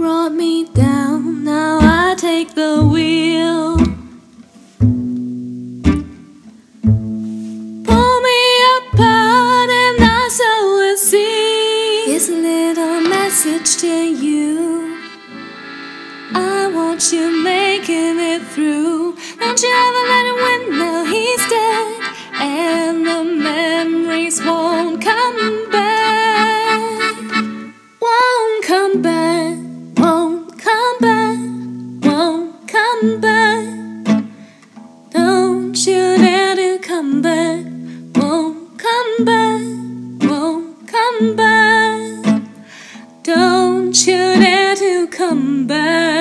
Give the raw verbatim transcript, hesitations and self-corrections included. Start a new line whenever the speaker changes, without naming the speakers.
brought me down, now I take the wheel. Pull me apart and I sow a seed. This little message to you, I want you making it through. Don't you ever let him win, now he's dead, and the memories won't come back. Won't come back, won't come back, won't come back. Don't you dare to come back. Won't come back, won't come back. Don't you dare to come back.